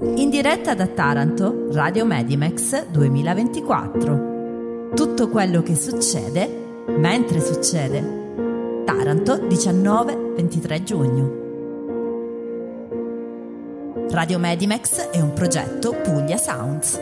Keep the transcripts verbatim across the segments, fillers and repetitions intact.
In diretta da Taranto, Radio Medimex duemilaventiquattro. Tutto quello che succede mentre succede. Taranto, diciannove ventitré giugno. Radio Medimex è un progetto Puglia Sounds.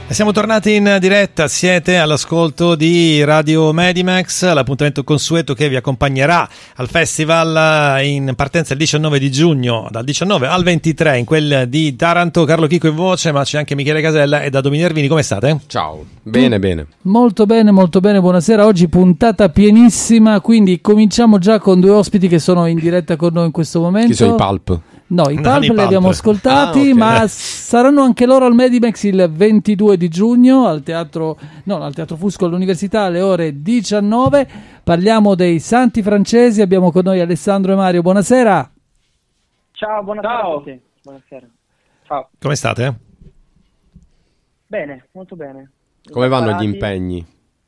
E siamo tornati in diretta, siete all'ascolto di Radio Medimax, l'appuntamento consueto che vi accompagnerà al festival in partenza il diciannove di giugno, dal diciannove al ventitré in quel di Taranto. Carlo Chico in voce, ma c'è anche Michele Casella e da Domini Nervini. Come state? Ciao, bene bene. Molto bene, molto bene, buonasera. Oggi puntata pienissima, quindi cominciamo già con due ospiti che sono in diretta con noi in questo momento. Chi sono i Pulp? No, i Non Pulp i li Pulp. abbiamo ascoltati, Ah, ok. ma saranno anche loro al Medimax il ventidue di giugno al teatro, no, al Teatro Fusco all'Università alle ore diciannove. Parliamo dei Santi Francesi, abbiamo con noi Alessandro e Mario. Buonasera. Ciao, buonasera Ciao. a tutti. Buonasera. Ciao. Come state? Bene, molto bene. Come vanno gli Preparati? impegni?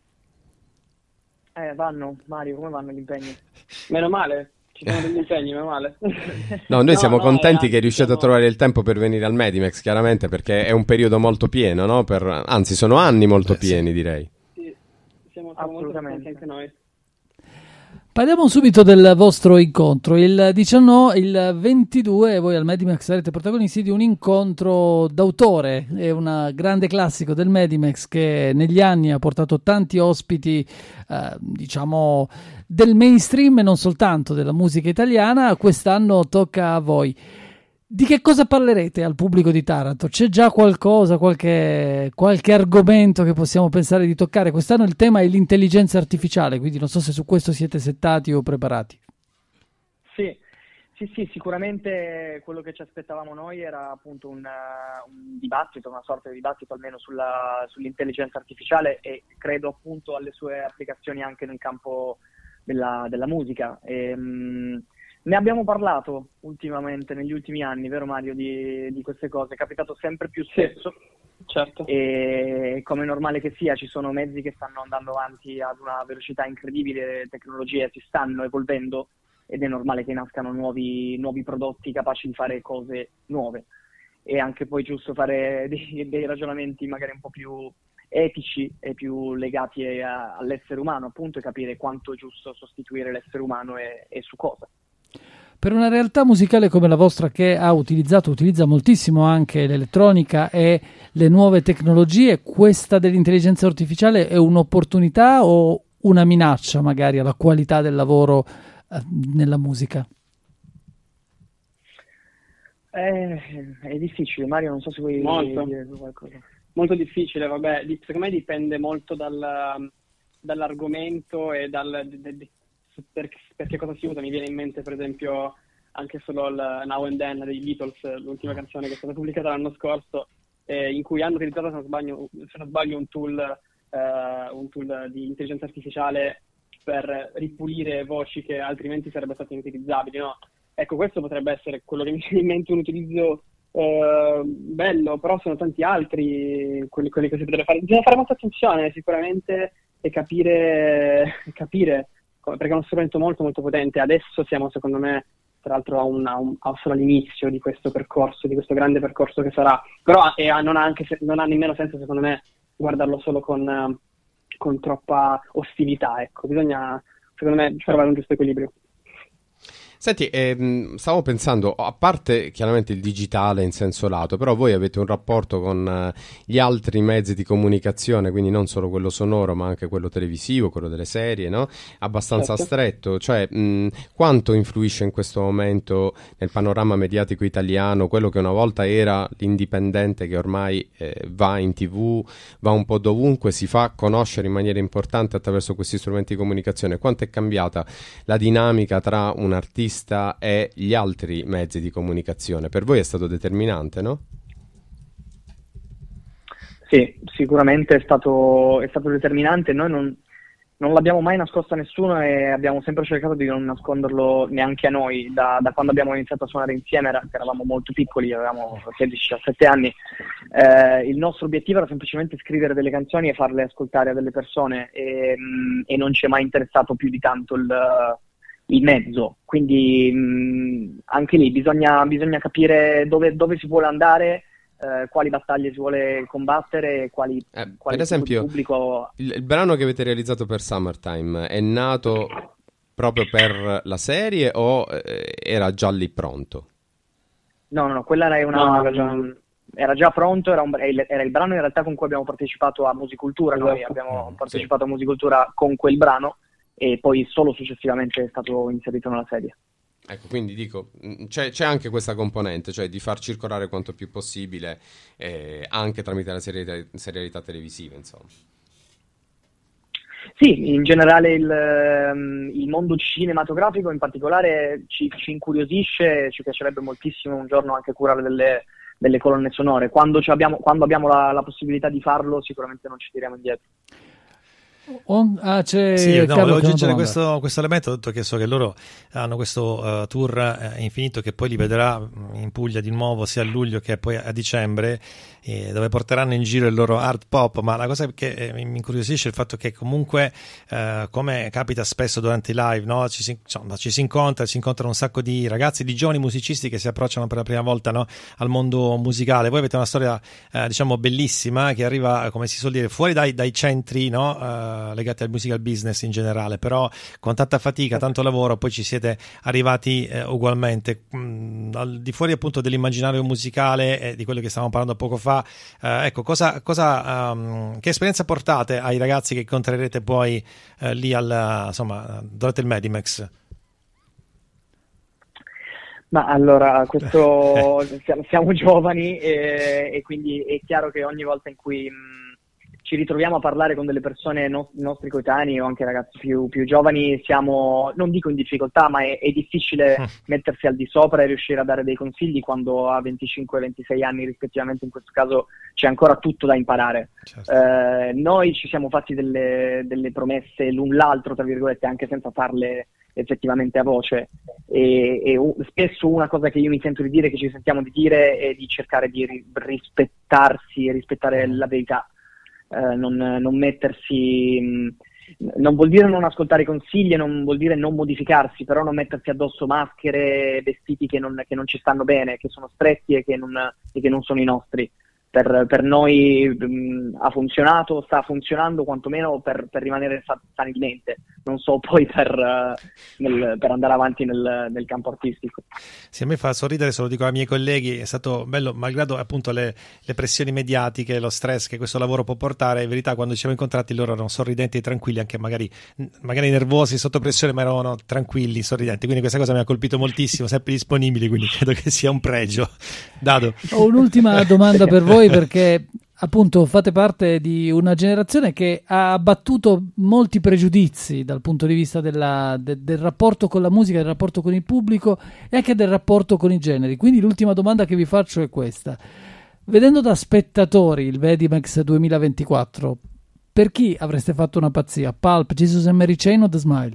Eh, vanno, Mario, come vanno gli impegni? Meno male, ci sono degli impegni, meno male. No, noi No, siamo no, contenti eh, che riusciate siamo- a trovare il tempo per venire al Medimax, chiaramente, perché è un periodo molto pieno, no? Per... Anzi, sono anni molto Eh, sì. pieni, direi. Sì, siamo, siamo molto Assolutamente. contenti anche noi. Parliamo subito del vostro incontro. Il diciannove, il ventidue, voi al Medimax sarete protagonisti di un incontro d'autore. È un grande classico del Medimax che negli anni ha portato tanti ospiti, eh, diciamo, del mainstream e non soltanto della musica italiana. Quest'anno tocca a voi. Di che cosa parlerete al pubblico di Taranto? C'è già qualcosa, qualche, qualche argomento che possiamo pensare di toccare? Quest'anno il tema è l'intelligenza artificiale, quindi non so se su questo siete settati o preparati. Sì, sì, sì, sicuramente quello che ci aspettavamo noi era appunto un, eh, un dibattito, una sorta di dibattito almeno sulla, sull'intelligenza artificiale e credo appunto alle sue applicazioni anche nel campo della, della musica. E, mh, ne abbiamo parlato ultimamente, negli ultimi anni, vero Mario, di, di queste cose. È capitato sempre più spesso. Certo. E come è normale che sia, ci sono mezzi che stanno andando avanti ad una velocità incredibile, le tecnologie si stanno evolvendo ed è normale che nascano nuovi, nuovi prodotti capaci di fare cose nuove. È anche poi giusto fare dei, dei ragionamenti magari un po' più etici e più legati a- all'essere umano, appunto, e capire quanto è giusto sostituire l'essere umano e, e su cosa. Per una realtà musicale come la vostra che ha utilizzato, utilizza moltissimo anche l'elettronica e le nuove tecnologie, questa dell'intelligenza artificiale è un'opportunità o una minaccia magari alla qualità del lavoro eh, nella musica? Eh, è difficile, Mario, non so se vuoi Molto. dire qualcosa. Molto difficile, vabbè, di- secondo me dipende molto dal, dall'argomento e dal, de- de- per, perché cosa si usa. Mi viene in mente per esempio anche solo il Now and Then dei Beatles, l'ultima canzone che è stata pubblicata l'anno scorso, eh, in cui hanno utilizzato, se non sbaglio, se non sbaglio un tool, eh, un tool di intelligenza artificiale per ripulire voci che altrimenti sarebbero state inutilizzabili, no? Ecco, questo potrebbe essere quello che mi viene in mente, un utilizzo eh, bello, però sono tanti altri quelli, quelli che si potrebbe fare. Bisogna fare molta attenzione sicuramente e capire, capire come- perché è uno strumento molto molto potente. Adesso siamo, secondo me, tra l'altro a, un, a, un, a solo all'inizio di questo percorso, di questo grande percorso che sarà, però e ha- non, ha anche se- non ha nemmeno senso, secondo me, guardarlo solo con, eh, con troppa ostilità, ecco. Bisogna, secondo me, trovare un giusto equilibrio. Senti, ehm, stavo pensando, a parte chiaramente il digitale in senso lato, però voi avete un rapporto con eh, gli altri mezzi di comunicazione, quindi non solo quello sonoro, ma anche quello televisivo, quello delle serie, no? Abbastanza Certo. stretto, cioè mh, quanto influisce in questo momento nel panorama mediatico italiano quello che una volta era l'indipendente che ormai eh, va in tivù, va un po' dovunque, si fa conoscere in maniera importante attraverso questi strumenti di comunicazione? Quanto è cambiata la dinamica tra un artista e gli altri mezzi di comunicazione? Per voi è stato determinante, no? Sì, sicuramente è stato, è stato determinante. Noi non, non l'abbiamo mai nascosto a nessuno e abbiamo sempre cercato di non nasconderlo neanche a noi. Da, da quando abbiamo iniziato a suonare insieme, era- che eravamo molto piccoli, avevamo sedici diciassette anni, eh, il nostro obiettivo era semplicemente scrivere delle canzoni e farle ascoltare a delle persone e, mh, e non ci è mai interessato più di tanto il, il mezzo. Quindi mh, anche lì bisogna, bisogna capire dove, dove si vuole andare, eh, quali battaglie si vuole combattere e quali, Eh, quali per tipo di esempio, pubblico. il, il brano che avete realizzato per Summertime è nato proprio per la serie o eh, era già lì pronto? No, no, no, quella era una, No, era già- un- era già pronto, era, un, era il brano in realtà con cui abbiamo partecipato a Musicultura, noi abbiamo partecipato sì. a Musicultura con quel brano e poi solo successivamente è stato inserito nella serie. Ecco, quindi dico, c'è, c'è anche questa componente, cioè di far circolare quanto più possibile eh, anche tramite la serialità, serialità televisiva, insomma. Sì, in generale il, il mondo cinematografico in particolare ci, ci incuriosisce, ci piacerebbe moltissimo un giorno anche curare delle, delle colonne sonore. Quando, ci abbiamo, quando abbiamo la, la possibilità di farlo sicuramente non ci tiriamo indietro. On, ah, c'è sì, no, Carlo, volevo aggiungere questo, questo elemento, dato che so che loro hanno questo uh, tour uh, infinito che poi li vedrà in Puglia di nuovo sia a luglio che poi a dicembre, eh, dove porteranno in giro il loro art pop, ma la cosa che eh, mi incuriosisce è il fatto che comunque uh, come capita spesso durante i live, no? ci, si, insomma, ci si incontra, si incontrano un sacco di ragazzi, di giovani musicisti che si approcciano per la prima volta, no? al mondo musicale. Voi avete una storia uh, diciamo bellissima che arriva, come si suol dire, fuori dai, dai centri, no? Uh, legati al musical business in generale, però con tanta fatica, tanto lavoro poi ci siete arrivati eh, ugualmente. Mm, al di fuori appunto dell'immaginario musicale e di quello che stavamo parlando poco fa, eh, ecco cosa, cosa um, che esperienza portate ai ragazzi che incontrerete poi eh, lì al, insomma, durante il Medimax? Ma allora, questo siamo, siamo giovani e, e quindi è chiaro che ogni volta in cui mh, ci ritroviamo a parlare con delle persone, no, nostri coetanei o anche ragazzi più, più giovani, siamo, non dico in difficoltà, ma è, è difficile mm. mettersi al di sopra e riuscire a dare dei consigli quando a venticinque e ventisei anni rispettivamente, in questo caso c'è ancora tutto da imparare. Certo. Eh, noi ci siamo fatti delle, delle promesse l'un l'altro, tra virgolette, anche senza farle effettivamente a voce e, e uh, spesso una cosa che io mi sento di dire, che ci sentiamo di dire, è di cercare di ri- rispettarsi e rispettare mm. la verità. Uh, non, non mettersi, mh, non vuol dire non ascoltare i consigli, non vuol dire non modificarsi, però non mettersi addosso maschere, vestiti che non, che non ci stanno bene, che sono stretti e che non, e che non sono i nostri. Per, per noi mh, ha funzionato, sta funzionando quantomeno per, per rimanere sani di mente, non so poi per, uh, nel, per andare avanti nel, nel campo artistico. Sì, a me fa sorridere, se lo dico ai miei colleghi, è stato bello, malgrado appunto le, le pressioni mediatiche, lo stress che questo lavoro può portare, in verità quando ci siamo incontrati loro erano sorridenti e tranquilli, anche magari, magari nervosi, sotto pressione, ma erano tranquilli, sorridenti, quindi questa cosa mi ha colpito moltissimo, sempre disponibili, quindi credo che sia un pregio. Dado. Ho un'ultima domanda per voi, perché appunto fate parte di una generazione che ha abbattuto molti pregiudizi dal punto di vista della, de, del rapporto con la musica, del rapporto con il pubblico e anche del rapporto con i generi. Quindi l'ultima domanda che vi faccio è questa: vedendo da spettatori il Medimax duemilaventiquattro, per chi avreste fatto una pazzia? Pulp, Jesus and Mary Chain o The Smile?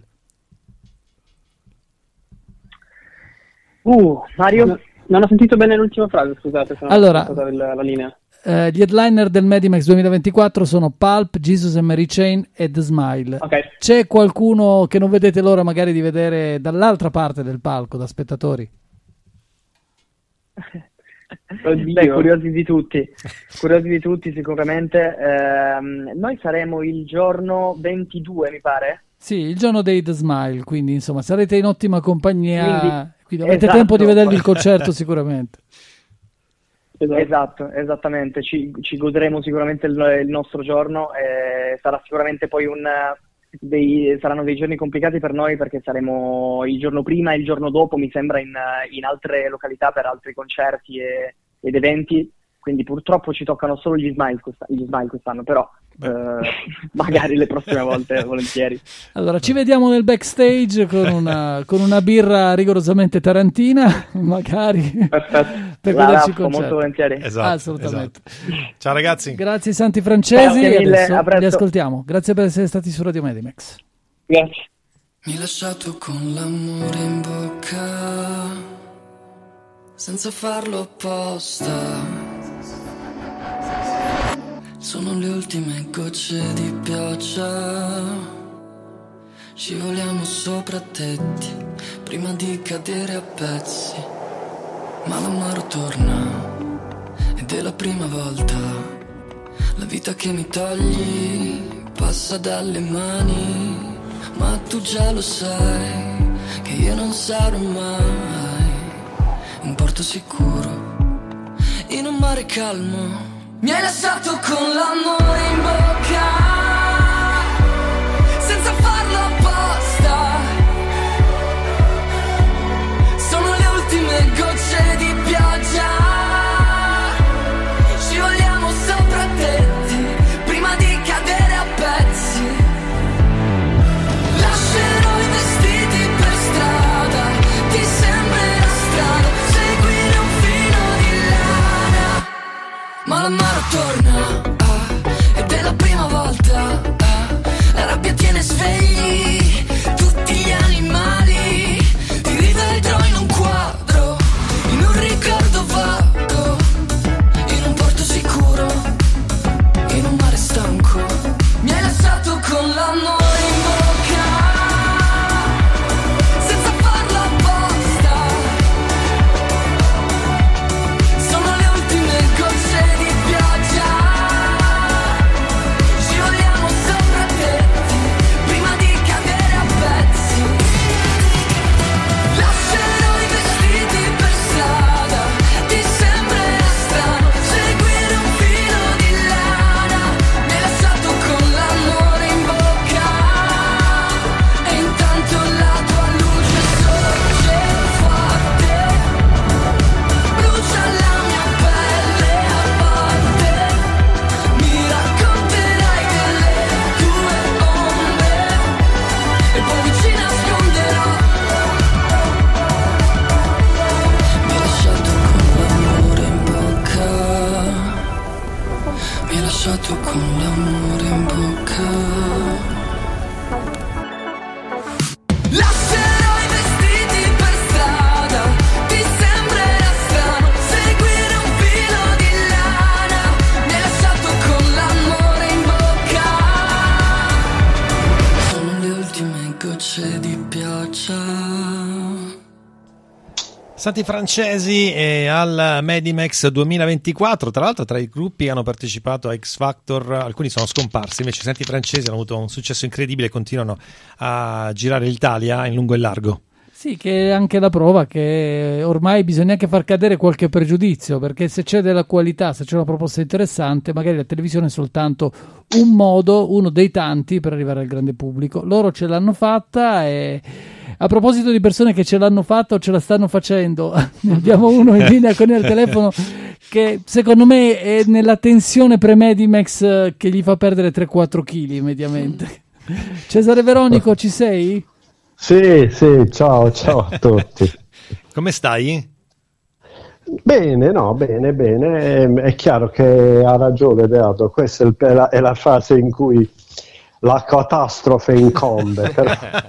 Uh, Mario? Non ho sentito bene l'ultima frase, scusate, se allora, non ho la, la linea. Uh, gli headliner del Medimax duemilaventiquattro sono Pulp, Jesus and Mary Chain e The Smile. Okay. C'è qualcuno che non vedete l'ora magari di vedere dall'altra parte del palco, da spettatori? Beh, curiosi di tutti, curiosi di tutti sicuramente. Eh, noi saremo il giorno ventidue, mi pare? Sì, il giorno dei The Smile, quindi insomma sarete in ottima compagnia. Quindi, quindi avete esatto. tempo di vedervi il concerto sicuramente. Esatto, esattamente, ci, ci godremo sicuramente il, il nostro giorno, eh, sarà sicuramente poi un dei, saranno dei giorni complicati per noi perché saremo il giorno prima e il giorno dopo, mi sembra, in, in altre località per altri concerti e, ed eventi, quindi purtroppo ci toccano solo gli Smile, questa, gli Smile quest'anno, però Uh, magari le prossime volte volentieri. Allora ci vediamo nel backstage con una, con una birra rigorosamente tarantina magari. Perfetto. Per la vederci raffo, molto volentieri. Esatto, assolutamente. Esatto. Ciao ragazzi, grazie Santi Francesi, grazie mille, adesso li ascoltiamo. Grazie per essere stati su Radio Medimax. Grazie. Mi hai lasciato con l'amore in bocca senza farlo apposta. Sono le ultime gocce di pioggia, scivoliamo sopra tetti prima di cadere a pezzi, ma l'amaro torna ed è la prima volta. La vita che mi togli passa dalle mani, ma tu già lo sai che io non sarò mai un porto sicuro in un mare calmo. Mi hai lasciato con l'amore in bocca, senza farlo apposta. Sono le ultime gocce di pioggia, scivoliamo sopra tetti prima di cadere a pezzi. Lascerò i vestiti per strada, ti sembrerà strano seguire un filo di lana, ma l'amaro torna, ah, ed è la prima volta, ah, la rabbia tiene svegli tutti gli animali, ti rivedrò in un quadro, in un ricordo vago, in un porto sicuro, in un mare stanco. Mi hai lasciato con l'amore in bocca, senza farlo apposta. Sono le ultime gocce di pioggia, scivoliamo sopra tetti prima di cadere a pezzi. Lascerò i vestiti per strada, ti sembrerà strano seguire un filo di lana. Mi hai lasciato con l'amore in bocca, e intanto la tua luce sorge forte, brucia la mia pelle a volte. Mi racconterai delle tue ombre e poi ci nasconderò. Mi hai lasciato con l'amore in bocca, mi hai lasciato con l'amore in bocca. Lascerò i vestiti per strada, ti sembrerà strano seguire un filo di lana. Mi hai lasciato con l'amore in bocca, sono le ultime gocce di pioggia. Santi Francesi e al Medimex duemilaventiquattro, tra l'altro tra i gruppi che hanno partecipato a X Factor alcuni sono scomparsi, invece Santi Francesi hanno avuto un successo incredibile e continuano a girare l'Italia in lungo e largo. Sì, che è anche la prova che ormai bisogna anche far cadere qualche pregiudizio, perché se c'è della qualità, se c'è una proposta interessante, magari la televisione è soltanto un modo, uno dei tanti per arrivare al grande pubblico. Loro ce l'hanno fatta e a proposito di persone che ce l'hanno fatta o ce la stanno facendo, ne abbiamo uno in linea con il telefono che secondo me è nella tensione pre-Medimex che gli fa perdere tre quattro chili mediamente. Cesare Veronico, ci sei? Sì, sì, ciao, ciao a tutti. Come stai? Bene, no, bene, bene. È chiaro che ha ragione Beato, questa è, il, è la fase in cui la catastrofe incombe, però,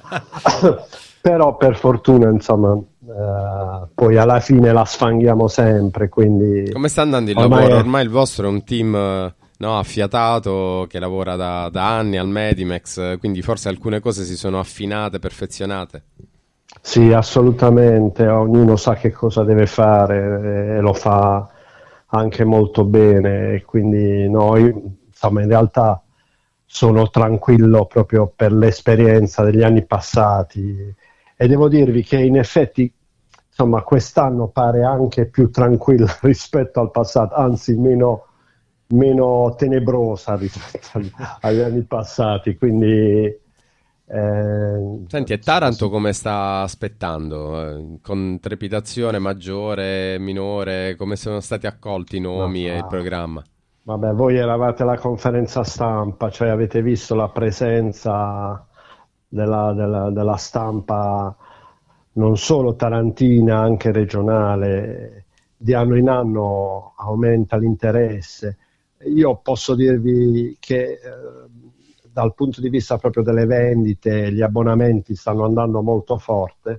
però per fortuna, insomma, eh, poi alla fine la sfanghiamo sempre, quindi... Come sta andando il ormai lavoro? è... Ormai il vostro è un team... No, affiatato, che lavora da, da anni al Medimex, quindi forse alcune cose si sono affinate, perfezionate. Sì, assolutamente, ognuno sa che cosa deve fare e lo fa anche molto bene, quindi noi, insomma, in realtà sono tranquillo proprio per l'esperienza degli anni passati e devo dirvi che in effetti, insomma, quest'anno pare anche più tranquillo rispetto al passato, anzi meno... meno tenebrosa rispetto agli anni passati, quindi eh, senti, e Taranto come sta aspettando? Eh, con trepidazione maggiore, minore, come sono stati accolti i nomi no, e il programma? Vabbè, voi eravate alla conferenza stampa, cioè avete visto la presenza della, della, della stampa non solo tarantina, anche regionale, di anno in anno aumenta l'interesse. Io posso dirvi che eh, dal punto di vista proprio delle vendite, gli abbonamenti stanno andando molto forte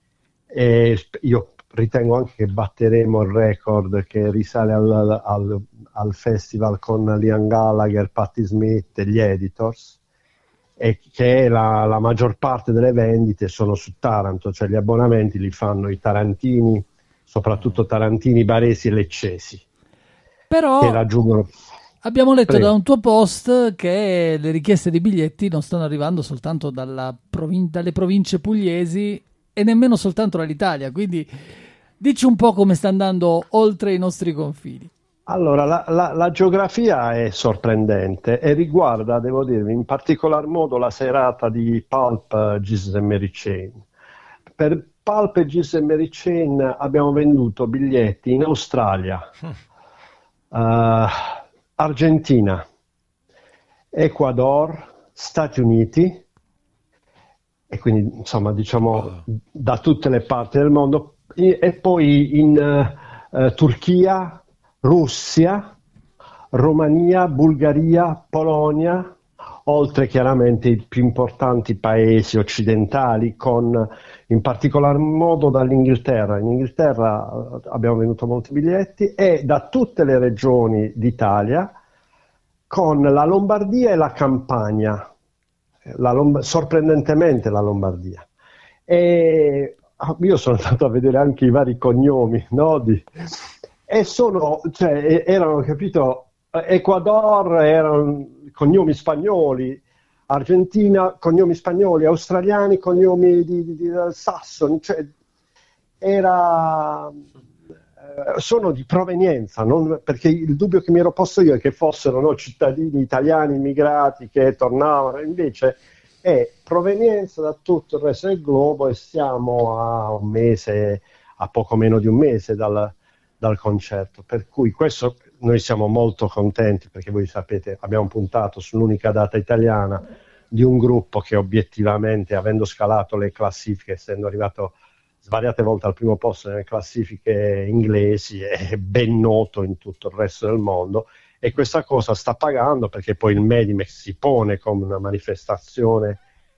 e io ritengo anche che batteremo il record che risale al, al, al festival con Liam Gallagher, Patti Smith e gli Editors, e che la, la maggior parte delle vendite sono su Taranto, cioè gli abbonamenti li fanno i tarantini, soprattutto tarantini, baresi e leccesi. Però che raggiungono... abbiamo letto Prego. da un tuo post che le richieste di biglietti non stanno arrivando soltanto dalla provin- dalle province pugliesi e nemmeno soltanto dall'Italia, quindi Dici un po' come sta andando oltre i nostri confini. Allora, la, la, la geografia è sorprendente e riguarda, devo dirvi, in particolar modo la serata di Pulp, Jesus and Mary Chain. Per Pulp e Jesus and Mary Chain abbiamo venduto biglietti in Australia, uh, Argentina, Ecuador, Stati Uniti, e quindi insomma diciamo da tutte le parti del mondo, e poi in uh, uh, Turchia, Russia, Romania, Bulgaria, Polonia, oltre chiaramente i più importanti paesi occidentali, con in particolar modo dall'Inghilterra. In Inghilterra abbiamo venduto molti biglietti, e da tutte le regioni d'Italia, con la Lombardia e la Campania, la Lomb- sorprendentemente la Lombardia. E io sono andato a vedere anche i vari cognomi, no? Di, e sono, cioè, erano, capito, Ecuador erano cognomi spagnoli, Argentina cognomi spagnoli, australiani cognomi di, di, di sassoni, cioè era, eh, sono di provenienza, non, perché il dubbio che mi ero posto io è che fossero, no, cittadini italiani immigrati che tornavano, invece è provenienza da tutto il resto del globo, e siamo a un mese, a poco meno di un mese dal dal concerto, per cui questo noi siamo molto contenti, perché voi sapete abbiamo puntato sull'unica data italiana di un gruppo che obiettivamente, avendo scalato le classifiche, essendo arrivato svariate volte al primo posto nelle classifiche inglesi, è ben noto in tutto il resto del mondo, e questa cosa sta pagando, perché poi il Medimex si pone come una manifestazione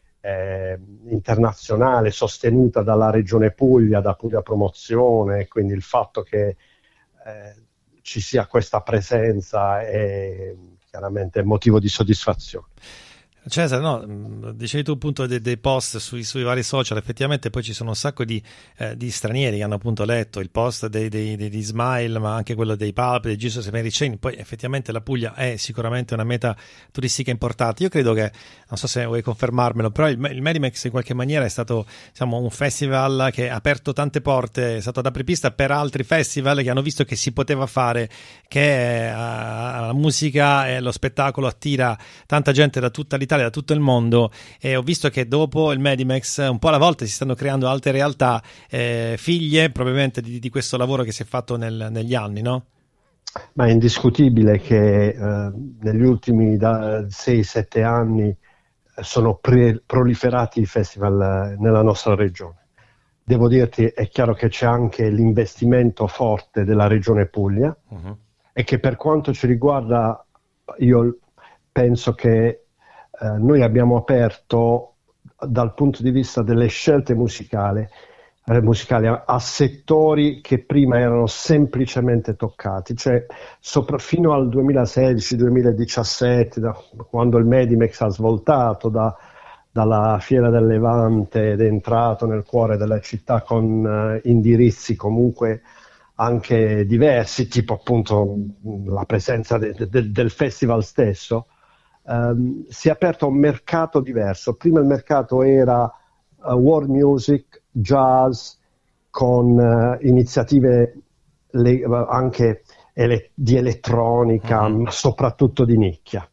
eh, internazionale sostenuta dalla Regione Puglia, da Puglia Promozione, quindi il fatto che Eh, ci sia questa presenza è chiaramente motivo di soddisfazione. Cesare, no, dicevi tu appunto dei, dei post sui, sui vari social, effettivamente poi ci sono un sacco di, eh, di stranieri che hanno appunto letto il post dei, dei, dei, di Smile, ma anche quello dei Pulp, dei Jesus and Mary Chain. Poi effettivamente la Puglia è sicuramente una meta turistica importante. Io credo che, non so se vuoi confermarmelo, però il, il Medimex in qualche maniera è stato, diciamo, un festival che ha aperto tante porte, è stato ad apripista per altri festival che hanno visto che si poteva fare, che eh, la musica e lo spettacolo attira tanta gente da tutta l'Italia, da tutto il mondo, e ho visto che dopo il Medimex un po' alla volta si stanno creando altre realtà eh, figlie probabilmente di, di questo lavoro che si è fatto nel, negli anni, no? Ma è indiscutibile che eh, negli ultimi sei sette anni sono pre- proliferati i festival nella nostra regione. Devo dirti, è chiaro che c'è anche l'investimento forte della regione Puglia, uh-huh. e che per quanto ci riguarda io penso che Eh, noi abbiamo aperto dal punto di vista delle scelte musicali, eh, musicali a, a settori che prima erano semplicemente toccati, cioè sopra, fino al duemilasedici duemiladiciassette, da, quando il Medimex ha svoltato da, dalla Fiera del Levante ed è entrato nel cuore della città con eh, indirizzi comunque anche diversi, tipo appunto la presenza de, de, del festival stesso. Um, si è aperto un mercato diverso. Prima il mercato era uh, world music, jazz, con uh, iniziative le, anche ele- di elettronica, mm-hmm. ma soprattutto di nicchia.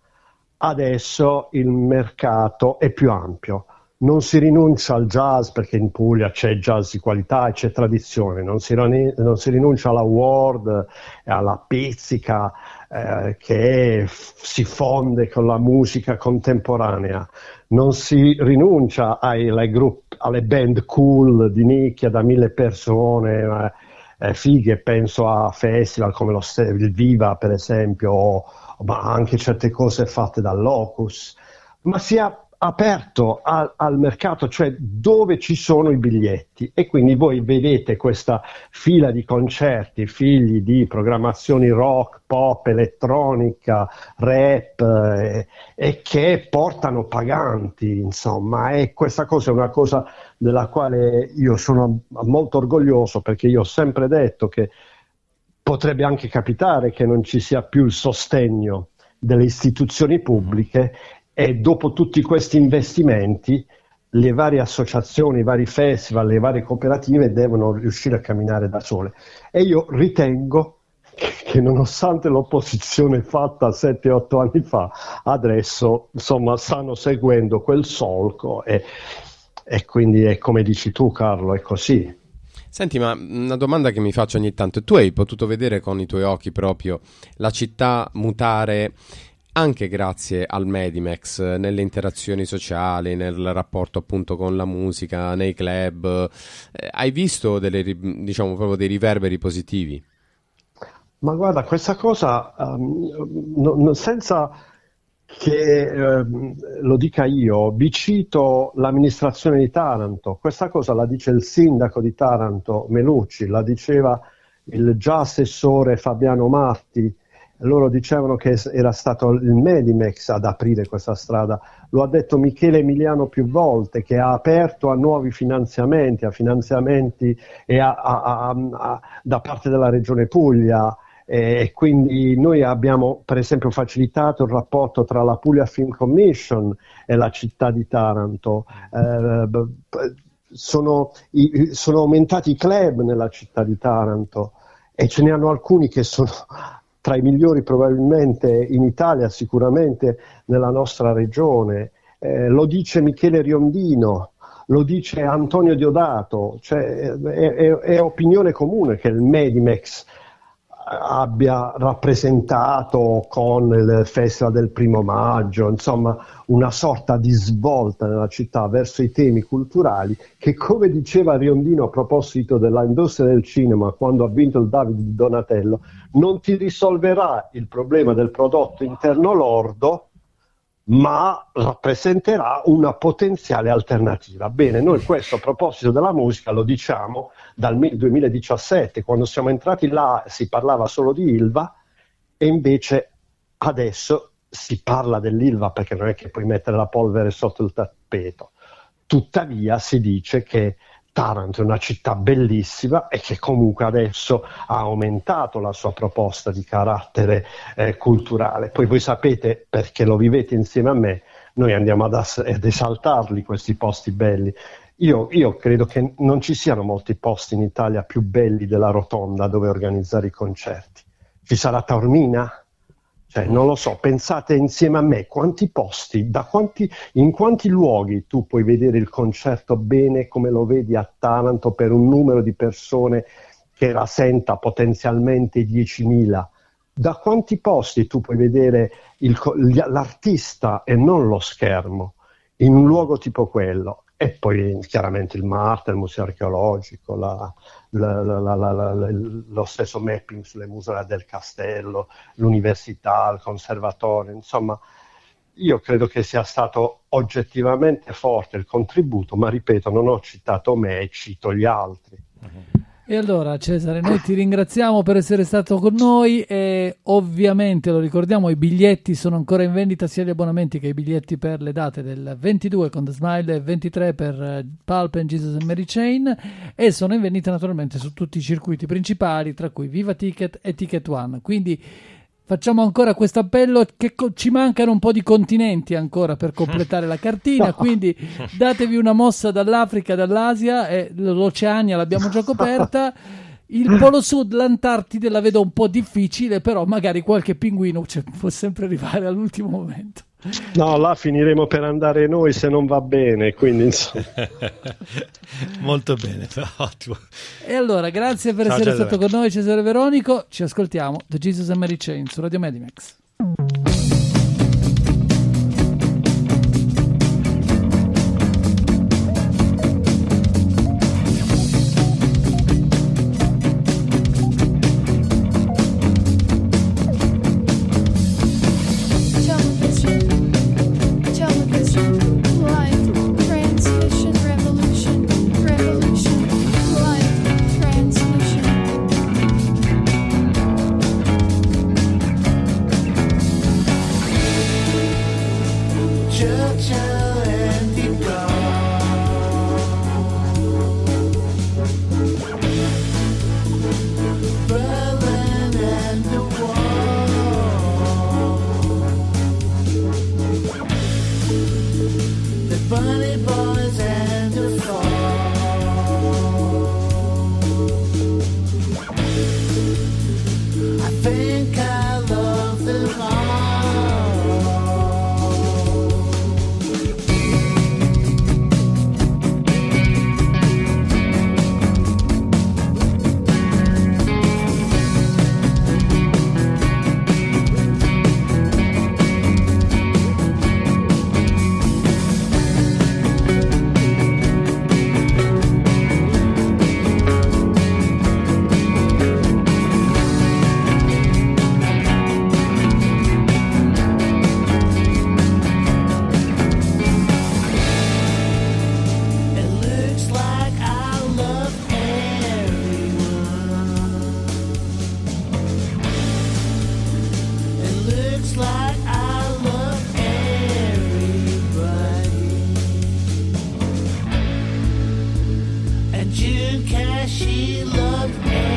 Adesso il mercato è più ampio. Non si rinuncia al jazz, perché in Puglia c'è jazz di qualità e c'è tradizione, non si, rin- non si rinuncia alla world e alla pizzica eh, che si fonde con la musica contemporanea, non si rinuncia ai, ai gruppi, alle band cool di nicchia da mille persone, eh, fighe, penso a festival come lo, il Viva per esempio, o, ma anche certe cose fatte dal Locus, ma si è aperto al, al mercato, cioè dove ci sono i biglietti, e quindi voi vedete questa fila di concerti figli di programmazioni rock, pop, elettronica, rap eh, e che portano paganti, insomma, e questa cosa è una cosa della quale io sono molto orgoglioso, perché io ho sempre detto che potrebbe anche capitare che non ci sia più il sostegno delle istituzioni pubbliche, e dopo tutti questi investimenti le varie associazioni, i vari festival, le varie cooperative devono riuscire a camminare da sole. E io ritengo che nonostante l'opposizione fatta sette otto anni fa, adesso insomma stanno seguendo quel solco e, e quindi è come dici tu, Carlo, è così. Senti, ma una domanda che mi faccio ogni tanto: tu hai potuto vedere con i tuoi occhi proprio la città mutare anche grazie al Medimex, nelle interazioni sociali, nel rapporto appunto con la musica, nei club? Eh, hai visto delle, diciamo, proprio dei riverberi positivi? Ma guarda, questa cosa, um, no, no, senza che um, lo dica io, vi cito l'amministrazione di Taranto. Questa cosa la dice il sindaco di Taranto, Melucci, la diceva il già assessore Fabiano Matti. Loro dicevano che era stato il Medimex ad aprire questa strada. Lo ha detto Michele Emiliano più volte, che ha aperto a nuovi finanziamenti, a finanziamenti e a, a, a, a, da parte della Regione Puglia. E quindi noi abbiamo per esempio facilitato il rapporto tra la Puglia Film Commission e la città di Taranto. Eh, sono, i, sono aumentati i club nella città di Taranto e ce ne hanno alcuni che sono tra i migliori probabilmente in Italia, sicuramente nella nostra regione. Eh, lo dice Michele Riondino, lo dice Antonio Diodato, cioè è, è, è opinione comune che il Medimex abbia rappresentato con il Festival del Primo Maggio, insomma, una sorta di svolta nella città verso i temi culturali che, come diceva Riondino a proposito dell'industria del cinema quando ha vinto il David di Donatello, non ti risolverà il problema del prodotto interno lordo, ma rappresenterà una potenziale alternativa. Bene, noi questo a proposito della musica lo diciamo dal duemiladiciassette, quando siamo entrati là si parlava solo di Ilva e invece adesso si parla dell'Ilva, perché non è che puoi mettere la polvere sotto il tappeto. Tuttavia si dice che Taranto è una città bellissima e che comunque adesso ha aumentato la sua proposta di carattere eh, culturale. Poi voi sapete, perché lo vivete insieme a me, noi andiamo ad, as- ad esaltarli questi posti belli. Io, io credo che non ci siano molti posti in Italia più belli della Rotonda dove organizzare i concerti. Ci sarà Taormina? Cioè, non lo so, pensate insieme a me quanti posti, da quanti, in quanti luoghi tu puoi vedere il concerto bene come lo vedi a Taranto per un numero di persone che rasenta potenzialmente diecimila. Da quanti posti tu puoi vedere il, l'artista e non lo schermo in un luogo tipo quello? E poi chiaramente il Marte, il Museo Archeologico, la, la, la, la, la, la, lo stesso mapping sulle musole del Castello, l'università, il conservatorio, insomma io credo che sia stato oggettivamente forte il contributo, ma ripeto, non ho citato me, cito gli altri. E allora Cesare, noi ti ringraziamo per essere stato con noi e ovviamente lo ricordiamo, i biglietti sono ancora in vendita, sia gli abbonamenti che i biglietti per le date del ventidue con The Smile e ventitré per Pulp and Jesus and Mary Chain, e sono in vendita naturalmente su tutti i circuiti principali, tra cui Viva Ticket e Ticket One. Quindi facciamo ancora questo appello, che co- ci mancano un po' di continenti ancora per completare la cartina, quindi datevi una mossa dall'Africa, dall'Asia, e l'Oceania l'abbiamo già coperta. Il Polo Sud, l'Antartide la vedo un po' difficile, però magari qualche pinguino cioè, può sempre arrivare all'ultimo momento. No, là finiremo per andare noi se non va bene, quindi insomma. Molto bene, ottimo. E allora, grazie per Ciao, essere Cesare. stato con noi, Cesare Veronico. Ci ascoltiamo The Jesus and Mary Chain su Radio Medimex. Transmission. June cash, she loved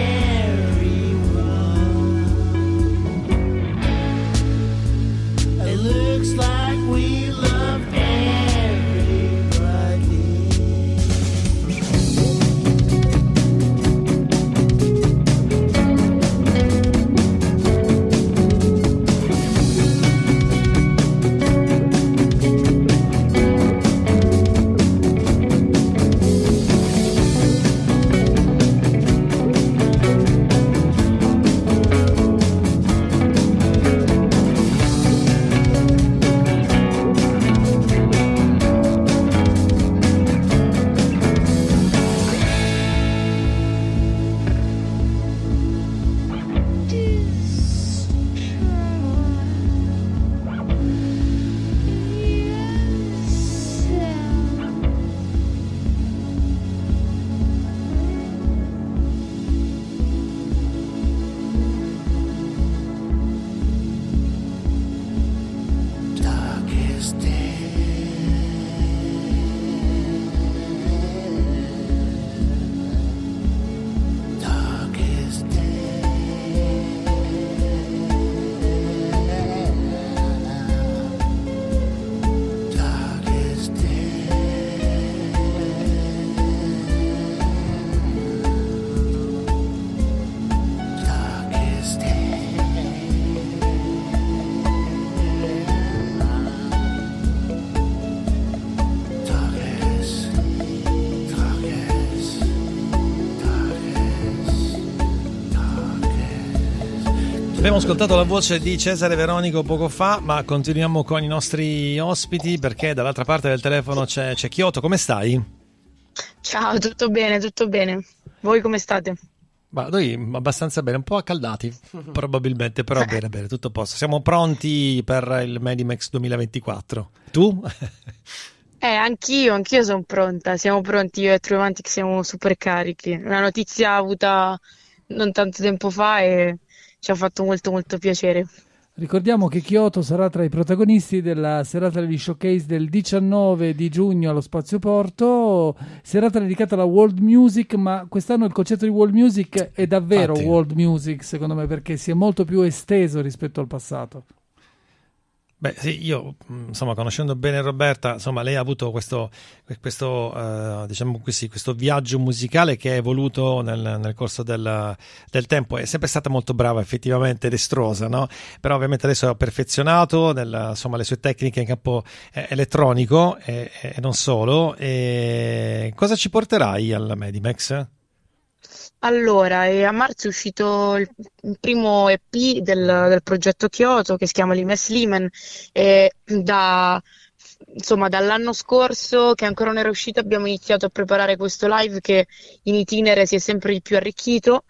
everyone. It looks like we loved Abbiamo ascoltato la voce di Cesare Veronico poco fa, ma continuiamo con i nostri ospiti perché dall'altra parte del telefono c'è, c'è Kyoto. Come stai? Ciao, tutto bene, tutto bene. Voi come state? Ma noi abbastanza bene, un po' accaldati probabilmente, però bene, bene, tutto a posto. Siamo pronti per il Medimax duemilaventiquattro. Tu? Eh, anch'io, anch'io sono pronta. Siamo pronti, io e Truemantic siamo super carichi. Una notizia avuta non tanto tempo fa e ci ha fatto molto molto piacere. Ricordiamo che Kyoto sarà tra i protagonisti della serata degli showcase del diciannove di giugno allo Spazio Porto, serata dedicata alla world music, ma quest'anno il concetto di world music è davvero Infatti. world music secondo me, perché si è molto più esteso rispetto al passato. Beh sì, io insomma conoscendo bene Roberta, insomma lei ha avuto questo, questo uh, diciamo così, questo viaggio musicale che è evoluto nel, nel corso del, del tempo, è sempre stata molto brava effettivamente ed estrosa, no? Però ovviamente adesso ha perfezionato nel, insomma, le sue tecniche in campo eh, elettronico e, e non solo. E cosa ci porterai al Medimax? Allora, e a marzo è uscito il il primo E P del, del progetto Kyoto che si chiama Limes Limen e da, insomma, dall'anno scorso che ancora non era uscito abbiamo iniziato a preparare questo live che in itinere si è sempre di più arricchito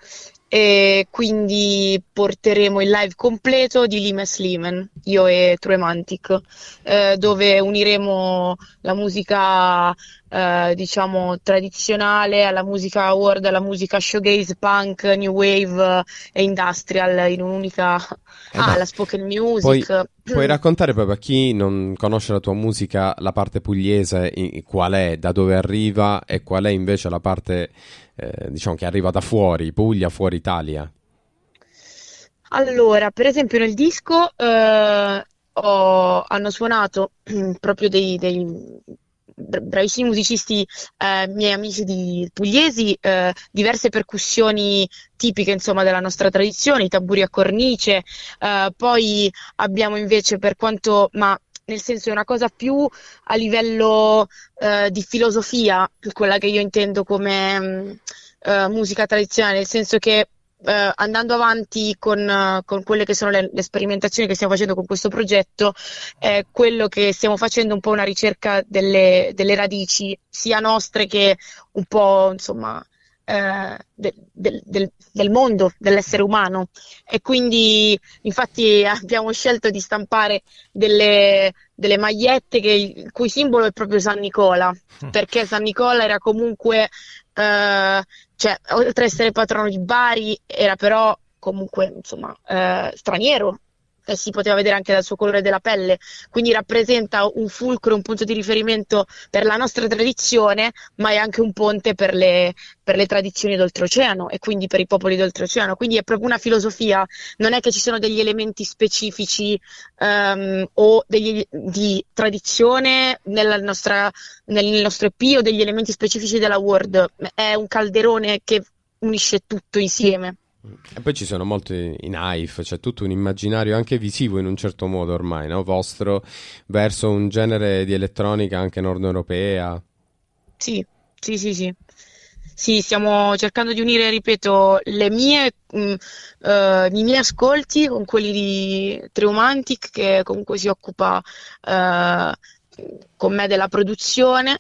e quindi porteremo il live completo di Limes Limen, io e Truemantic, eh, dove uniremo la musica eh, diciamo tradizionale alla musica world, alla musica showgaze, punk, new wave e industrial in un'unica Eh ah, beh, la spoken music. Puoi, puoi raccontare proprio a chi non conosce la tua musica la parte pugliese, i- qual è, da dove arriva e qual è invece la parte eh, diciamo che arriva da fuori, Puglia, fuori Italia. Allora, per esempio nel disco eh, ho- hanno suonato proprio dei, dei bra- bravissimi musicisti, eh, miei amici di pugliesi, eh, diverse percussioni tipiche insomma della nostra tradizione, i tamburi a cornice, eh, poi abbiamo invece per quanto, ma nel senso è una cosa più a livello eh, di filosofia, quella che io intendo come mh, eh, musica tradizionale, nel senso che eh, andando avanti con, eh, con quelle che sono le, le sperimentazioni che stiamo facendo con questo progetto, eh, quello che stiamo facendo è un po' una ricerca delle, delle radici, sia nostre che un po' insomma eh, de- del, del- del mondo, dell'essere umano. E quindi infatti abbiamo scelto di stampare delle, delle magliette che il cui simbolo è proprio San Nicola, perché San Nicola era comunque eh, cioè, oltre ad essere patrono di Bari, era però comunque insomma eh, straniero, e si poteva vedere anche dal suo colore della pelle, quindi rappresenta un fulcro, un punto di riferimento per la nostra tradizione, ma è anche un ponte per le, per le tradizioni d'oltreoceano e quindi per i popoli d'oltreoceano, quindi è proprio una filosofia, non è che ci sono degli elementi specifici um, o degli, di tradizione nella nostra, nel nostro E P o degli elementi specifici della World, è un calderone che unisce tutto insieme. E poi ci sono molti i Knife, c'è tutto un immaginario anche visivo in un certo modo ormai, no? Vostro, verso un genere di elettronica anche nord-europea. Sì, sì, sì, sì. Sì, stiamo cercando di unire, ripeto, le mie, mh, uh, i miei ascolti con quelli di Traumantic, che comunque si occupa uh, con me della produzione,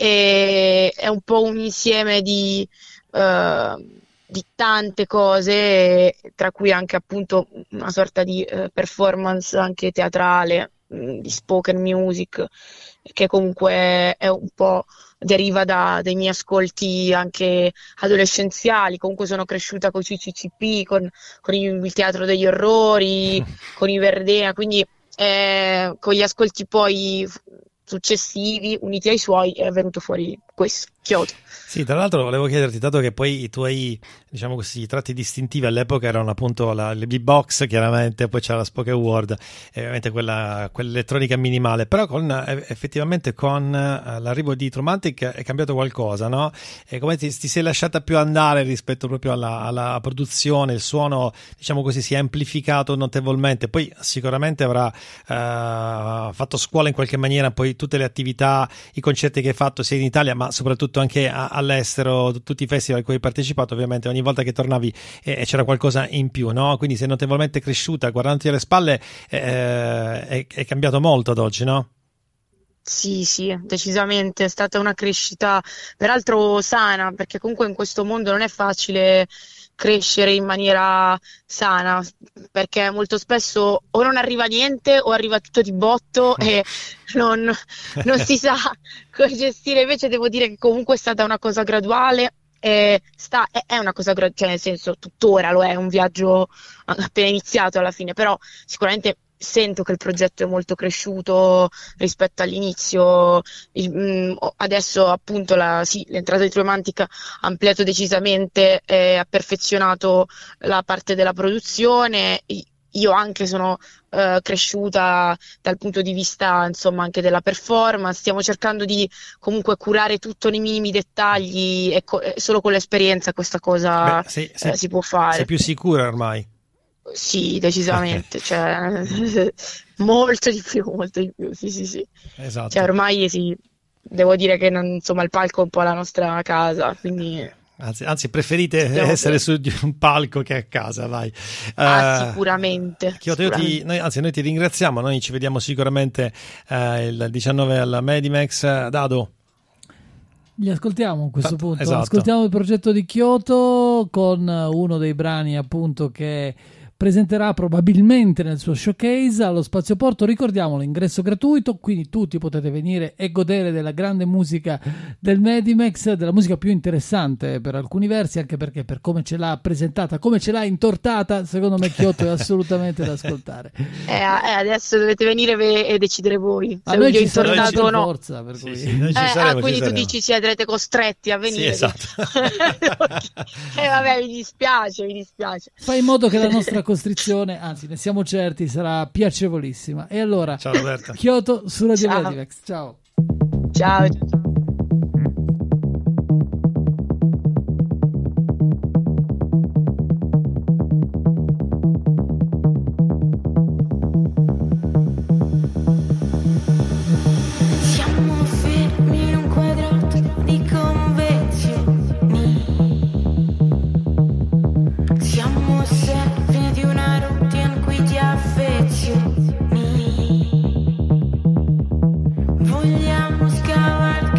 e è un po' un insieme di... Uh, di tante cose, tra cui anche appunto una sorta di eh, performance anche teatrale, mh, di spoken music, che comunque è un po' deriva da dei miei ascolti anche adolescenziali. Comunque sono cresciuta con i C C P, con, con il teatro degli orrori, con i Verdena, quindi eh, con gli ascolti poi successivi uniti ai suoi è venuto fuori questo, Kyoto. Sì, tra l'altro volevo chiederti, dato che poi i tuoi, diciamo così, tratti distintivi all'epoca erano appunto la, le beatbox, chiaramente, poi c'era la spoken word, e ovviamente quella, quell'elettronica minimale, però con effettivamente con l'arrivo di Traumantic è cambiato qualcosa, no? E come ti, ti sei lasciata più andare rispetto proprio alla, alla produzione, il suono, diciamo così, si è amplificato notevolmente, poi sicuramente avrà uh, fatto scuola in qualche maniera, poi tutte le attività, i concerti che hai fatto sia in Italia ma soprattutto anche a, all'estero, tutti i festival a cui hai partecipato, ovviamente ogni volta che tornavi eh, c'era qualcosa in più, no? Quindi sei notevolmente cresciuta, guardandoti alle spalle eh, è, è cambiato molto ad oggi, no? Sì, sì, decisamente è stata una crescita, peraltro sana, perché comunque in questo mondo non è facile crescere in maniera sana, perché molto spesso o non arriva niente o arriva tutto di botto e non, non si sa come gestire. Invece devo dire che comunque è stata una cosa graduale, e sta, è, è una cosa graduale, cioè nel senso tuttora lo è, un viaggio appena iniziato alla fine, però sicuramente sento che il progetto è molto cresciuto rispetto all'inizio. Il, mh, adesso appunto la, sì, l'entrata di Traumantic ha ampliato decisamente, eh, ha perfezionato la parte della produzione. Io anche sono uh, cresciuta dal punto di vista, insomma, anche della performance. Stiamo cercando di comunque curare tutto nei minimi dettagli, e co- solo con l'esperienza questa cosa Beh, sei, sei, eh, si può fare. Sei più sicura ormai? Sì, decisamente, cioè molto di più, molto di più, sì, sì, sì. Esatto. Cioè ormai sì, devo dire che non, insomma il palco è un po' la nostra casa, quindi... Anzi, anzi preferite Stiamo essere bene. su di un palco che a casa, vai. Ah, Uh, sicuramente. Chiodo, io ti, sicuramente. noi, anzi, noi ti ringraziamo, noi ci vediamo sicuramente uh, il diciannove alla Medimax. Dado? Li ascoltiamo a questo Esatto, punto. esatto. Ascoltiamo il progetto di Kyoto con uno dei brani appunto che presenterà probabilmente nel suo showcase allo Spazio Porto. Ricordiamolo, ingresso gratuito, quindi tutti potete venire e godere della grande musica del Medimax, della musica più interessante per alcuni versi, anche perché per come ce l'ha presentata, come ce l'ha intortata, secondo me Kyoto è assolutamente da ascoltare. Eh, eh, adesso dovete venire ve- e decidere voi A se noi vi ho ci saremo intortato o no. forza, per Sì, cui... sì, noi ci Eh, saremo, ah, ci quindi tu saremo. dici siete costretti a venire. Sì, esatto. Eh vabbè, mi dispiace, mi dispiace. Fai in modo che la nostra costrizione, anzi ne siamo certi, sarà piacevolissima. E allora, Ciao Roberta. Kyoto su Radio Ciao. Medimax. Ciao. Ciao. Siamo fermi in un quadrato di convenzioni. Siamo servi di una routine in cui ti affezioni. Vogliamo scavalcare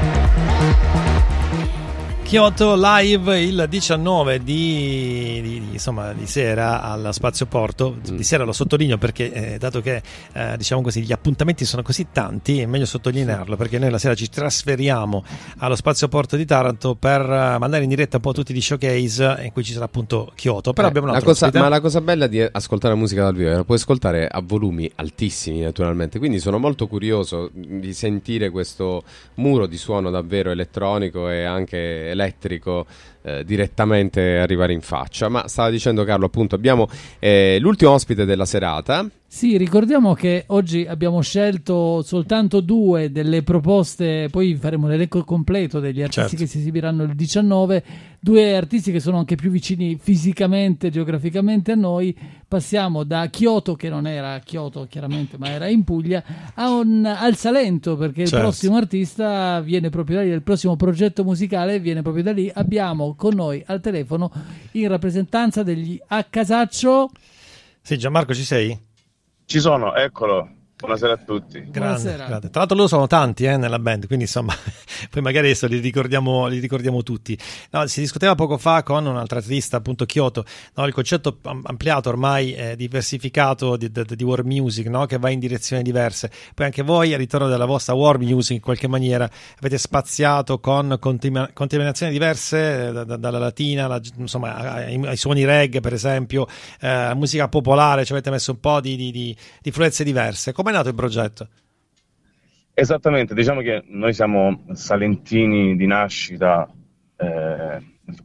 Kyoto Live il diciannove di, di, di, insomma, di sera al Spazio Porto. Di sera lo sottolineo perché eh, dato che eh, diciamo così gli appuntamenti sono così tanti, è meglio sottolinearlo, perché noi la sera ci trasferiamo allo Spazio Porto di Taranto per uh, mandare in diretta un po' tutti gli showcase in cui ci sarà appunto Kyoto. Però eh, abbiamo un la altro cosa, ospite. Ma la cosa bella di ascoltare la musica dal vivo è che la puoi ascoltare a volumi altissimi, naturalmente, quindi sono molto curioso di sentire questo muro di suono davvero elettronico e anche elettrico elettrico eh, direttamente arrivare in faccia. Ma stava dicendo Carlo, appunto, abbiamo eh, l'ultimo ospite della serata. Sì, ricordiamo che oggi abbiamo scelto soltanto due delle proposte, poi faremo l'elenco completo degli artisti certo. che si esibiranno il diciannove, due artisti che sono anche più vicini fisicamente, geograficamente a noi. Passiamo da Kyoto, che non era Kyoto chiaramente, ma era in Puglia, a un, al Salento, perché certo. il prossimo artista viene proprio da lì, il prossimo progetto musicale viene proprio da lì. Abbiamo con noi al telefono, in rappresentanza degli A Casaccio. Sì, Gianmarco, ci sei? Ci sono, eccolo. Buonasera a tutti. Grande, grande. Tra l'altro loro sono tanti eh, nella band, quindi insomma poi magari adesso li ricordiamo, li ricordiamo tutti. No, si discuteva poco fa con un altro artista, appunto Kyoto, no, il concetto ampliato ormai, eh, diversificato di, di, di world music, no, che va in direzioni diverse. Poi anche voi, al ritorno della vostra world music, in qualche maniera avete spaziato con continu- contaminazioni diverse, eh, da, da, dalla latina, la, insomma, ai, ai suoni reggae per esempio, eh, musica popolare, ci avete messo un po' di, di, di, di influenze diverse. Come è nato il progetto? Esattamente, diciamo che noi siamo salentini di nascita, eh,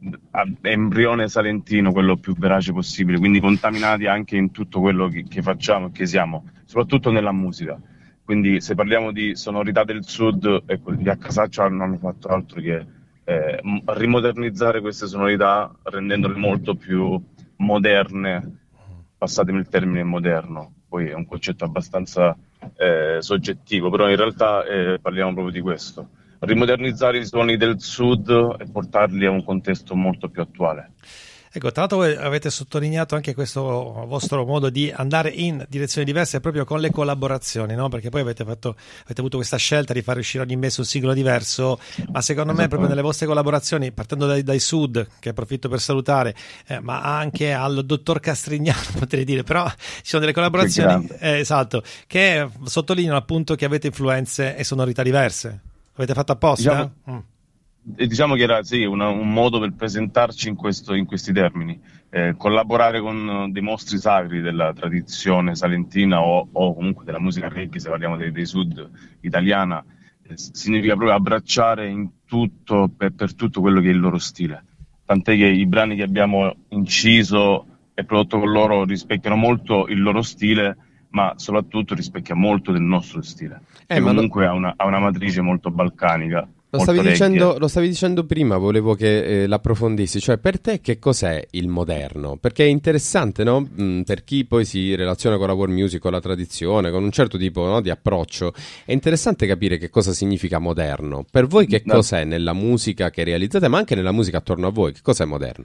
embrione salentino, quello più verace possibile, quindi contaminati anche in tutto quello che, che facciamo e che siamo, soprattutto nella musica. Quindi se parliamo di sonorità del sud, ecco, gli A Casaccio non hanno fatto altro che eh, rimodernizzare queste sonorità, rendendole molto più moderne, passatemi il termine moderno. Poi è un concetto abbastanza eh, soggettivo, però in realtà eh, parliamo proprio di questo. Rimodernizzare i suoni del sud e portarli a un contesto molto più attuale. Ecco, tra l'altro voi avete sottolineato anche questo vostro modo di andare in direzioni diverse proprio con le collaborazioni, no? Perché poi avete fatto, avete avuto questa scelta di far uscire ogni mese un singolo diverso, ma secondo me proprio nelle vostre collaborazioni, partendo dai, dai Sud, che approfitto per salutare, eh, ma anche al dottor Castrignano, potrei dire, però ci sono delle collaborazioni eh, esatto, che sottolineano appunto che avete influenze e sonorità diverse. Avete fatto apposta? Diciamo... Mm. E diciamo che era sì, una, un modo per presentarci in, questo, in questi termini, eh, collaborare con dei mostri sacri della tradizione salentina o, o comunque della musica reggae, se parliamo dei, dei sud italiana, eh, significa proprio abbracciare in tutto, per, per tutto quello che è il loro stile, tant'è che i brani che abbiamo inciso e prodotto con loro rispecchiano molto il loro stile, ma soprattutto rispecchia molto del nostro stile, eh, che ma comunque lo... ha, una, ha una matrice molto balcanica. Lo stavi, dicendo, lo stavi dicendo prima, volevo che eh, l'approfondissi, cioè per te che cos'è il moderno? Perché è interessante, no? Mm, per chi poi si relaziona con la world music, con la tradizione, con un certo tipo, no, di approccio, è interessante capire che cosa significa moderno. Per voi che no. cos'è nella musica che realizzate, ma anche nella musica attorno a voi, che cos'è moderno?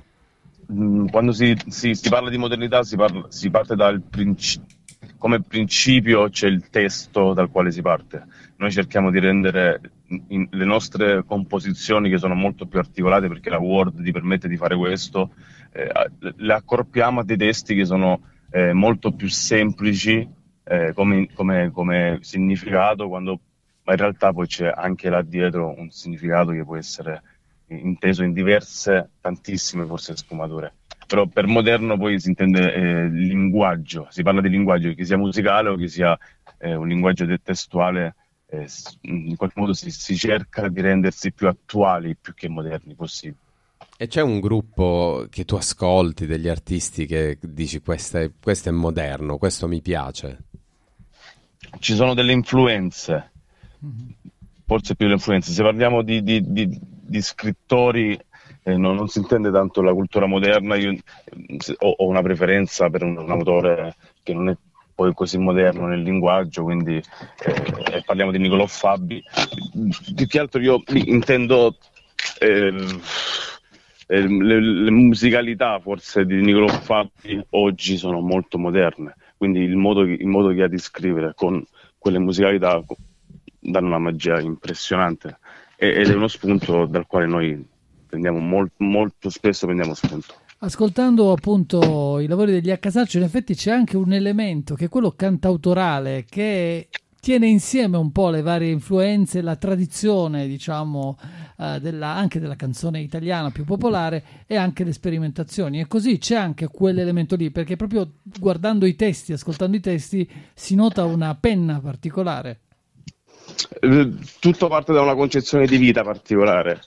Quando si, si, si parla di modernità si, parla, si parte dal principio. Come principio c'è il testo dal quale si parte. Noi cerchiamo di rendere in, le nostre composizioni, che sono molto più articolate perché la Word ti permette di fare questo, eh, le accorpiamo a dei testi che sono eh, molto più semplici eh, come, come, come significato, quando ma in realtà poi c'è anche là dietro un significato che può essere inteso in diverse, tantissime forse sfumature. Però per moderno poi si intende eh, linguaggio, si parla di linguaggio, che sia musicale o che sia eh, un linguaggio testuale, eh, in qualche modo si, si cerca di rendersi più attuali più che moderni possibile. E c'è un gruppo che tu ascolti, degli artisti che dici questo è, questo è moderno, questo mi piace? Ci sono delle influenze, forse più le influenze, se parliamo di, di, di, di scrittori... Eh, non, non si intende tanto la cultura moderna. Io eh, ho, ho una preferenza per un, un autore che non è poi così moderno nel linguaggio, quindi eh, parliamo di Nicolò Fabi. Più che altro io intendo eh, eh, le, le musicalità forse di Nicolò Fabi oggi sono molto moderne, quindi il modo, il modo che ha di scrivere con quelle musicalità danno una magia impressionante. ed è uno spunto dal quale noi prendiamo molto, molto spesso prendiamo spunto. Ascoltando appunto i lavori degli Accasaccio, in effetti c'è anche un elemento che è quello cantautorale, che tiene insieme un po' le varie influenze, la tradizione, diciamo, eh, della, anche della canzone italiana più popolare, e anche le sperimentazioni. E così c'è anche quell'elemento lì, perché proprio guardando i testi, ascoltando i testi, si nota una penna particolare. Tutto parte da una concezione di vita particolare,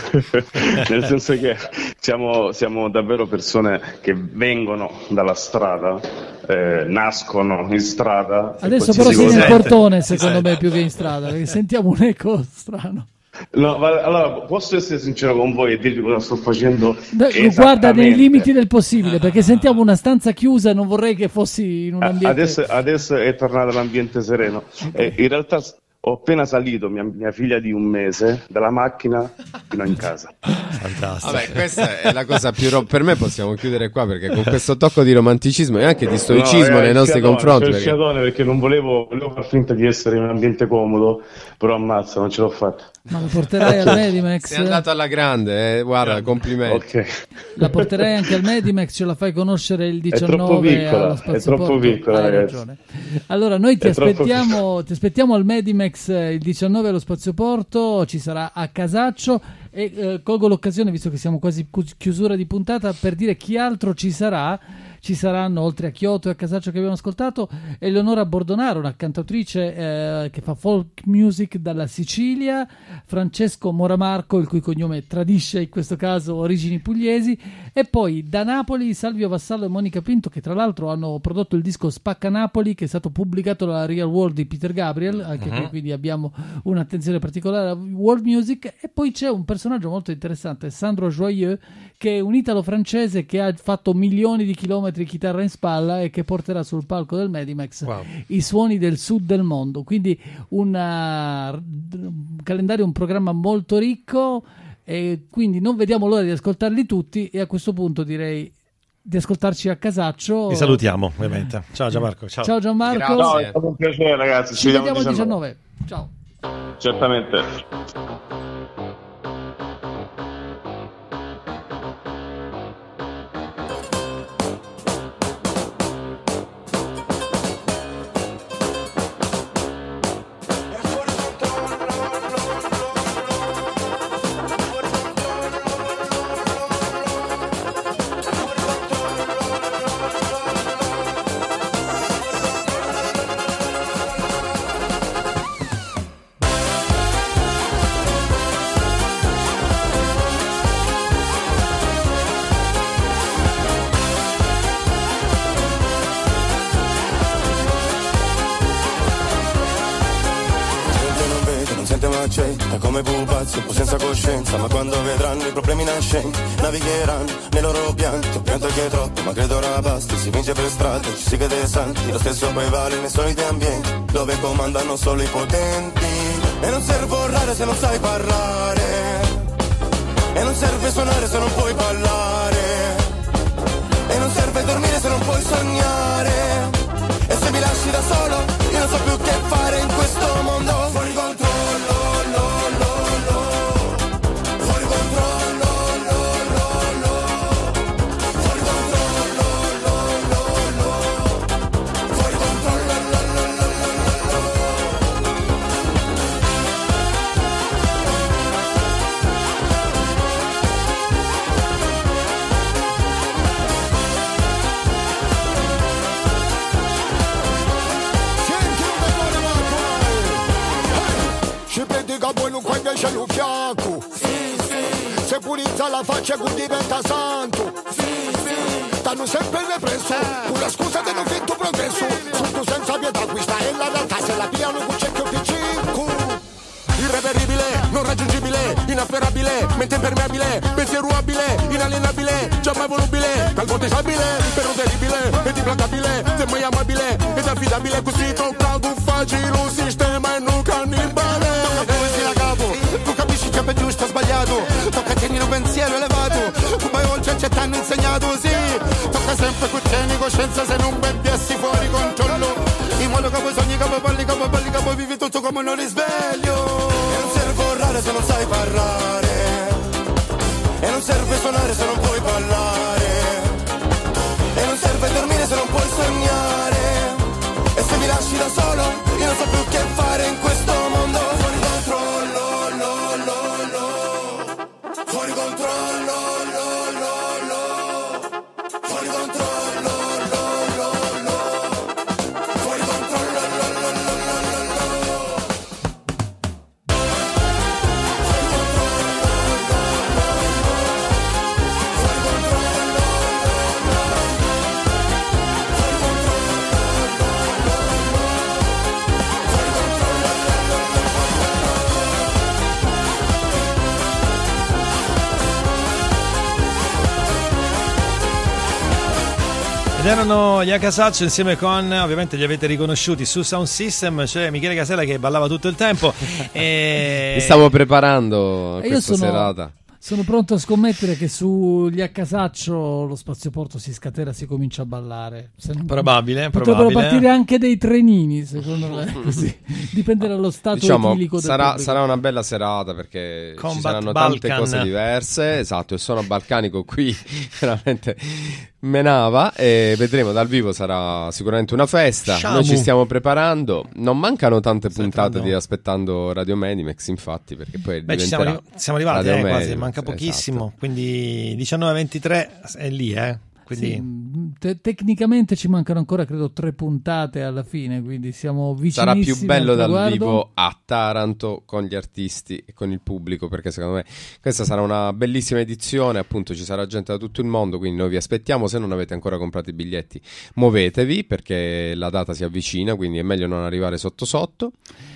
nel senso che siamo, siamo davvero persone che vengono dalla strada, eh, nascono in strada. Adesso però sei nel portone, secondo me, più che in strada, perché sentiamo un eco strano. No, ma, allora, posso essere sincero con voi e dirvi cosa sto facendo? Beh, guarda, nei limiti del possibile, perché sentiamo una stanza chiusa e non vorrei che fossi in un ambiente... Adesso, adesso è tornato l'ambiente sereno. Okay. Eh, in realtà ho appena salito mia, mia figlia di un mese dalla macchina fino in casa. Fantastico. Vabbè, questa è la cosa più ro- per me possiamo chiudere qua, perché con questo tocco di romanticismo e anche di stoicismo no, eh, nei nostri fiatone, confronti, c'è perché... il fiatone, perché non volevo, volevo far finta di essere in un ambiente comodo, però ammazza, non ce l'ho fatta. Ma la porterai al Medimax? Sei andato alla grande, eh? Guarda, complimenti. Okay. La porterai anche al Medimax, ce la fai conoscere il diciannove è troppo piccola, allo Spazio è troppo Porto? piccola, Hai ragazzi. ragione. Allora noi ti È aspettiamo, ti aspettiamo al Medimax il diciannove allo Spazio Porto, ci sarà Accasaccio e eh, colgo l'occasione, visto che siamo quasi chiusura di puntata, per dire chi altro ci sarà. Ci saranno, oltre a Chioto e a Accasaccio che abbiamo ascoltato, Eleonora Bordonaro, una cantautrice eh, che fa folk music dalla Sicilia, Francesco Moramarco, il cui cognome tradisce in questo caso origini pugliesi, e poi da Napoli Salvio Vassallo e Monica Pinto, che tra l'altro hanno prodotto il disco Spacca Napoli, che è stato pubblicato dalla Real World di Peter Gabriel, anche uh-huh. qui quindi abbiamo un'attenzione particolare alla world music. E poi c'è un personaggio molto interessante, Sandro Joyeux, che è un italo-francese che ha fatto milioni di chilometri chitarra in spalla e che porterà sul palco del Medimax wow. i suoni del sud del mondo. Quindi una, un calendario, un programma molto ricco, e quindi non vediamo l'ora di ascoltarli tutti, e a questo punto direi di ascoltarci a Accasaccio. Vi salutiamo ovviamente. Ciao Gianmarco. Ciao, ciao Gianmarco. No, è stato un piacere, ragazzi. Ci, Ci vediamo al diciannove. Ciao. Certamente. È come pupazzi, un po' senza coscienza, ma quando vedranno i problemi nascenti, navigheranno nei loro pianti. Ho pianto che è troppo, ma credo ora basti. Si vince per strada, ci si crede santi. Lo stesso poi vale nei soliti ambienti, dove comandano solo i potenti. E non serve urlare se non sai parlare, e non serve suonare se non puoi ballare, e non serve dormire se non puoi sognare. E se mi lasci da solo, io non so più che fare in questo mondo. Fuori controllo. Quando c'è un fianco, sì, sì. Se pulizza la faccia che diventa santo, sì, sì. Danno sempre represso, eh. Con la scusa che non vinto progresso, sì. Sotto senza pietà, questa è la realtà, se la piano con cerchio P cinque. Irreperibile, non raggiungibile, inafferrabile, mente impermeabile, pensiero abile, inalienabile, già mai volubile, calvotesabile, però terribile, ed implacabile, semmai amabile, ed affidabile, così tocca con facile un sistema e non cannibale. Tu capisci che è giusto o sbagliato, tocca tenere un pensiero elevato, tu poi oltre c'è t'hanno insegnato, sì, tocca sempre con tieni coscienza se non beviessi fuori controllo, in modo che poi sogni, capo balli, capo balli, capo vivi tutto come un risveglio. E non serve urlare amore se non sai parlare, e non serve suonare se non puoi ballare, e non serve dormire se non puoi sognare, e se mi lasci da solo io non so più che fare in questo mondo. Fuori controllo, lo, lo, lo. Fuori controllo, lo, lo, lo. Fuori controllo, lo, lo, lo. Fuori controllo, lo, lo, lo, lo, lo. Erano gli Akasaccio insieme con, ovviamente li avete riconosciuti su Sound System, cioè Michele Casella che ballava tutto il tempo. E... Mi stavo preparando a E io questa sono- serata. Sono pronto a scommettere che sugli Accasaccio lo spazioporto si scatena, si comincia a ballare. Se non- Probabile, Potrebbero probabile. partire anche dei trenini, secondo me, così. Dipende dallo stato Diciamo, etilico del sarà, pubblico. sarà una bella serata perché ci Combat saranno Balkan. tante cose diverse. Esatto, il suono balcanico qui veramente menava e vedremo dal vivo, sarà sicuramente una festa. Shamu. Noi ci stiamo preparando, non mancano tante puntate entrando. di Aspettando Radio Medimex, infatti, perché poi Beh, ci siamo, diventerà arri- siamo arrivati, Radio eh, quasi, Medimex, manca pochissimo, esatto. quindi diciannove ventitré è lì, eh. Quindi Sì, te- tecnicamente ci mancano ancora credo tre puntate alla fine, quindi siamo Sarà vicinissimi più bello al dal traguardo. vivo a Taranto con gli artisti e con il pubblico, perché secondo me questa sarà una bellissima edizione, appunto ci sarà gente da tutto il mondo, quindi noi vi aspettiamo. Se non avete ancora comprato i biglietti, muovetevi perché la data si avvicina, quindi è meglio non arrivare sotto sotto.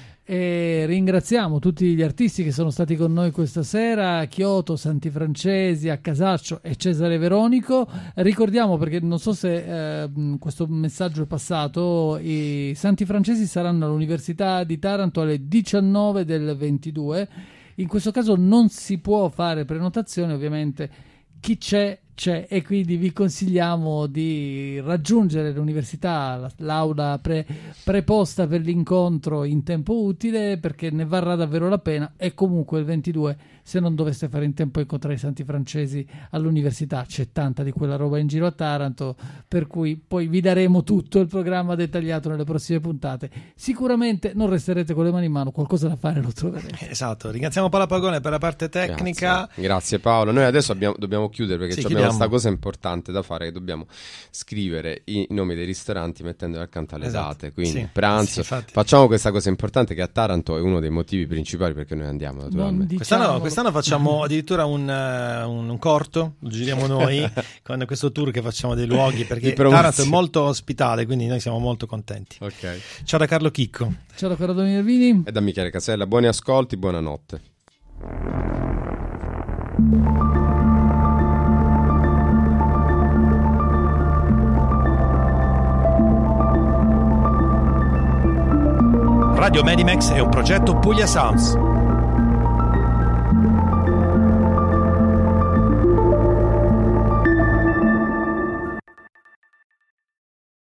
E ringraziamo tutti gli artisti che sono stati con noi questa sera: Chioto, Santi Francesi, Accasaccio e Cesare Veronico. Ricordiamo, perché non so se eh, questo messaggio è passato, i Santi Francesi saranno all'Università di Taranto alle diciannove del ventidue. In questo caso non si può fare prenotazione, ovviamente chi c'è c'è, e quindi vi consigliamo di raggiungere l'università, la- l'aula pre- preposta per l'incontro in tempo utile, perché ne varrà davvero la pena. E comunque il ventidue, se non doveste fare in tempo a incontrare i Santi Francesi all'università, c'è tanta di quella roba in giro a Taranto, per cui poi vi daremo tutto il programma dettagliato nelle prossime puntate. Sicuramente non resterete con le mani in mano, qualcosa da fare lo troverete. esatto, ringraziamo Paola Pagone per la parte tecnica. Grazie, grazie Paolo. Noi adesso abbiamo- dobbiamo chiudere perché Sì, abbiamo chiudiamo. questa cosa importante da fare, che dobbiamo scrivere i nomi dei ristoranti mettendoli accanto alle Esatto, date, quindi sì, pranzo. sì, infatti. Facciamo questa cosa importante, che a Taranto è uno dei motivi principali perché noi andiamo, naturalmente. Quest'anno, quest'anno facciamo addirittura un, eh, un, un corto, lo giriamo noi con questo tour che facciamo dei luoghi, perché Di promozione. Taranto è molto ospitale, quindi noi siamo molto contenti. Ok. Ciao da Carlo Chicco. Ciao da Corrado Minervini. E da Michele Casella, buoni ascolti, buonanotte. Radio Medimex è un progetto Puglia Sounds.